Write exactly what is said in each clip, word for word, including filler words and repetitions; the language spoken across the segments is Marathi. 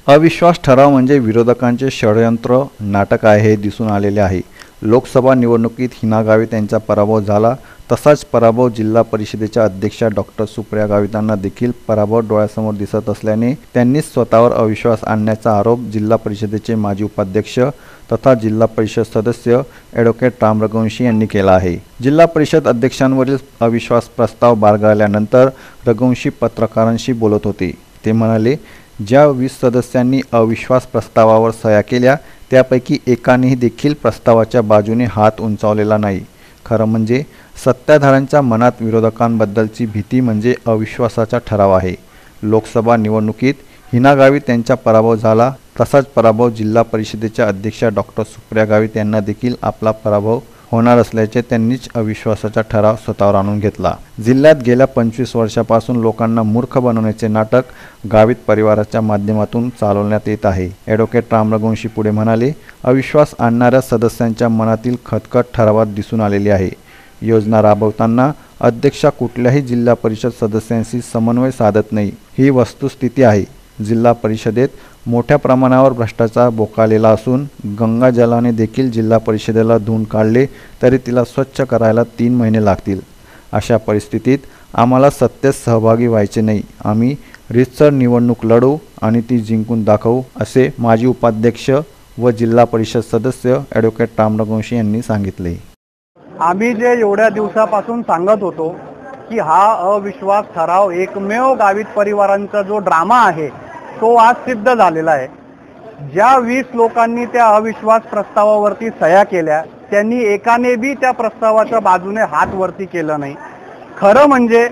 अविश्वास ठराव म्हणजे विरोधकांचे षडयंत्र नाटक आहे हे दिसून आलेले आहे। लोकसभा निवडणुकीत हिना गावित यांचा पराभव झाला, तसाच पराभव जिल्हा परिषदेच्या अध्यक्षा डॉक्टर सुप्रिया गावितांना देखील पराभव डोळ्यासमोर दिसत असल्याने त्यांनीच स्वतःवर अविश्वास आणण्याचा आरोप जिल्हा परिषदेचे माजी उपाध्यक्ष तथा जिल्हा परिषद सदस्य ॲडव्होकेट राम रघुवंशी यांनी केला आहे। जिल्हा परिषद अध्यक्षांवरील अविश्वास प्रस्ताव बारगळल्यानंतर रघुवंशी पत्रकारांशी बोलत होते। ते म्हणाले, ज्या वीस सदस्यांनी अविश्वास प्रस्तावावर सह्या केल्या त्यापैकी एकानेही देखील प्रस्तावाच्या बाजूने हात उंचावलेला नाही। खरं म्हणजे सत्ताधाऱ्यांच्या मनात विरोधकांबद्दलची भीती म्हणजे अविश्वासाचा ठराव आहे। लोकसभा निवडणुकीत हिना गावित यांचा पराभव झाला, तसाच पराभव जिल्हा परिषदेच्या अध्यक्षा डॉक्टर सुप्रिया गावित यांना देखील आपला पराभव होणार असल्याचे त्यांनीच अविश्वासाचा ठराव स्वतःवर आणून घेतला। जिल्ह्यात गेल्या पंचवीस वर्षापासून लोकांना मूर्ख बनवण्याचे नाटक गावित परिवाराच्या माध्यमातून चालवण्यात येत आहे। ॲडव्होकेट राम रघुवंशी पुढे म्हणाले, अविश्वास आणणाऱ्या सदस्यांच्या मनातील खटखट ठरावात दिसून आलेली आहे। योजना राबवताना अध्यक्षा कुठल्याही जिल्हा परिषद सदस्यांशी समन्वय साधत नाही, ही वस्तुस्थिती आहे। जिल्हा परिषदेत मोठ्या प्रमाणावर भ्रष्टाचार बोकाळलेला असून गंगा जलाने देखील जिल्हा परिषदेला धुवून काढले तरी तिला स्वच्छ करायला तीन महिने लागतील। अशा परिस्थितीत आम्हाला सत्तेत सहभागी व्हायचे नाही, आम्ही रीतसर निवडणूक लढवू आणि ती जिंकून दाखवू, असे माजी उपाध्यक्ष व जिल्हा परिषद सदस्य ॲडव्होकेट राम रघुवंशी यांनी सांगितले। आम्ही जे एवढ्या दिवसापासून सांगत होतो की हा अविश्वास ठराव एकमेव गावित परिवारांचा जो ड्रामा आहे तो आज सिद्ध झालेला आहे। ज्या वीस लोकांनी त्या अविश्वास प्रस्तावावरती सह्या केल्या त्यांनी एकाने बी त्या प्रस्तावाच्या बाजूने हात वरती केला नाही। खरं म्हणजे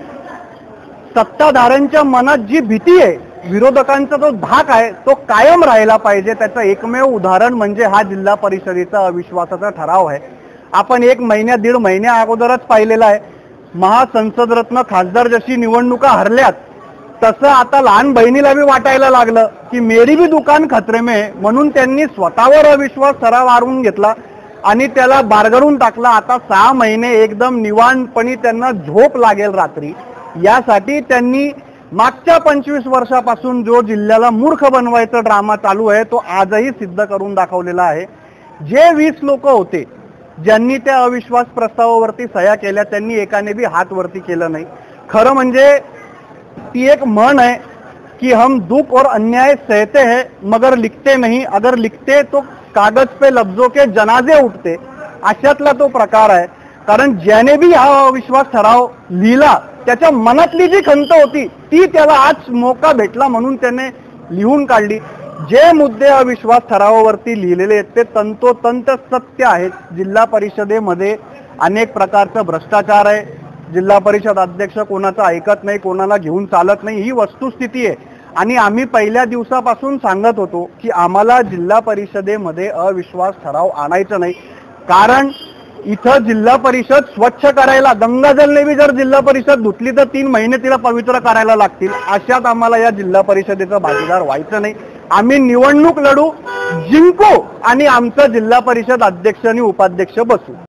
सत्ताधाऱ्यांच्या मनात जी भीती आहे, विरोधकांचा जो धाक आहे तो कायम राहिला पाहिजे, त्याचं एकमेव उदाहरण म्हणजे हा जिल्हा परिषदेचा अविश्वासाचा ठराव आहे। आपण एक महिन्या दीड महिन्या अगोदरच पाहिलेला आहे, महासंसदरत्न खासदार जशी निवडणुका हरल्यात तसं आता लहान बहिणीला बी वाटायला लागलं की मेरी भी दुकान खतरे में, म्हणून त्यांनी स्वतःवर अविश्वास ठराव आणून घेतला आणि त्याला बारगळून टाकला। आता सहा महिने एकदम निवांतपणे त्यांना झोप लागेल रात्री, यासाठी त्यांनी मागच्या पंचवीस वर्षापासून जो जिल्ह्याला मूर्ख बनवायचा ड्रामा चालू आहे तो आजही सिद्ध करून दाखवलेला आहे। जे वीस लोक होते ज्यांनी त्या अविश्वास प्रस्तावावरती सह्या केल्या त्यांनी एकाने भी हात वरती केलं नाही। खरं म्हणजे ती एक म्हण आहे कि हम दुख और अन्याय सहते हैं मगर लिखते नहीं, अगर लिखते तो कागज पे लफ्जों के जनाजे उठते, अशातला तो प्रकार आहे। कारण ज्याने भी हा अविश्वास ठराव लिहिला त्याच्या मनातली जी खंत होती ती त्याला आज मौका भेटला म्हणून त्याने लिहून काढली। जे मुद्दे अविश्वास ठरावावरती लिहिलेले आहेत ते तंतोतंत सत्य आहेत। जिल्हा परिषदेमध्ये अनेक प्रकारचा भ्रष्टाचार आहे, जिल्हा परिषद अध्यक्ष कोणाचं ऐकत नाही, कोणाला घेऊन चालत नाही, ही वस्तुस्थिती आहे। आणि आम्ही पहिल्या दिवसापासून सांगत होतो की आम्हाला जिल्हा परिषदेमध्ये अविश्वास ठराव आणायचा नाही, कारण इथं जिल्हा परिषद स्वच्छ करायला गंगाजलने बी जर जिल्हा परिषद धुतली तर तीन महिने तिला पवित्र करायला लागतील। अशात आम्हाला या जिल्हा परिषदेचा भागीदार व्हायचं नाही। आम्ही निवडणूक लढू, जिंकू आणि आमचं जिल्हा परिषद अध्यक्ष आणि उपाध्यक्ष बसू।